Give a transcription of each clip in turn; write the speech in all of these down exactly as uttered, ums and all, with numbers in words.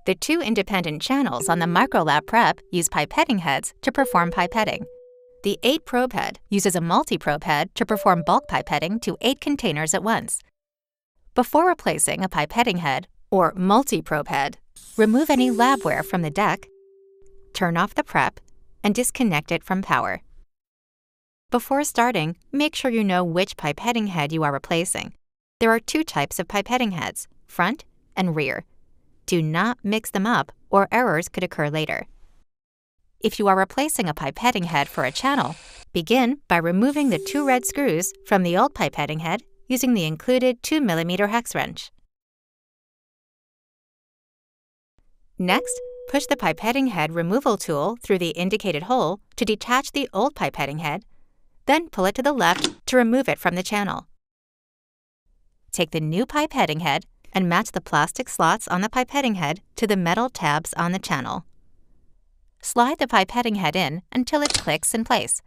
The two independent channels on the Microlab Prep use pipetting heads to perform pipetting. The eight probe head uses a multi-probe head to perform bulk pipetting to eight containers at once. Before replacing a pipetting head or multi-probe head, remove any labware from the deck, turn off the prep, and disconnect it from power. Before starting, make sure you know which pipetting head you are replacing. There are two types of pipetting heads, front and rear. Do not mix them up or errors could occur later. If you are replacing a pipetting head for a channel, begin by removing the two red screws from the old pipetting head using the included two millimeter hex wrench. Next, push the pipetting head removal tool through the indicated hole to detach the old pipetting head, then pull it to the left to remove it from the channel. Take the new pipetting head and match the plastic slots on the pipetting head to the metal tabs on the channel. Slide the pipetting head in until it clicks in place.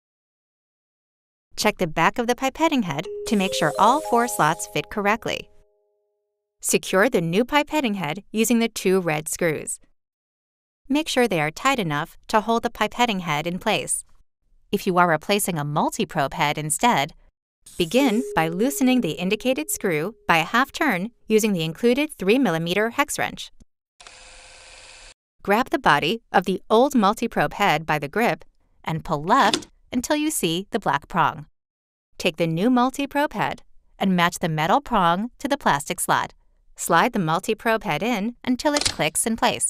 Check the back of the pipetting head to make sure all four slots fit correctly. Secure the new pipetting head using the two red screws. Make sure they are tight enough to hold the pipetting head in place. If you are replacing a multi-probe head instead, begin by loosening the indicated screw by a half turn using the included three millimeter hex wrench. Grab the body of the old multi-probe head by the grip and pull left until you see the black prong. Take the new multi-probe head and match the metal prong to the plastic slot. Slide the multi-probe head in until it clicks in place.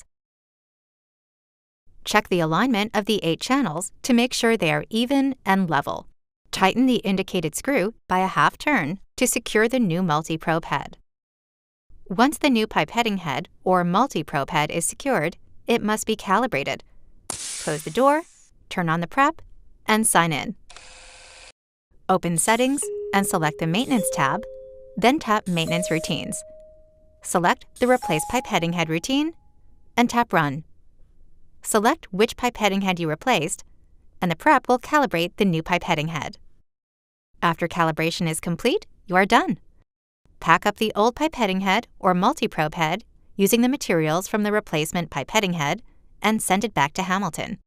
Check the alignment of the eight channels to make sure they are even and level. Tighten the indicated screw by a half turn to secure the new multi-probe head. Once the new pipetting head or multi-probe head is secured, it must be calibrated. Close the door, turn on the prep, and sign in. Open Settings and select the Maintenance tab, then tap Maintenance Routines. Select the Replace Pipetting Head routine and tap Run. Select which pipetting head you replaced, and the prep will calibrate the new pipetting head. After calibration is complete, you are done. Pack up the old pipetting head or multi-probe head using the materials from the replacement pipetting head and send it back to Hamilton.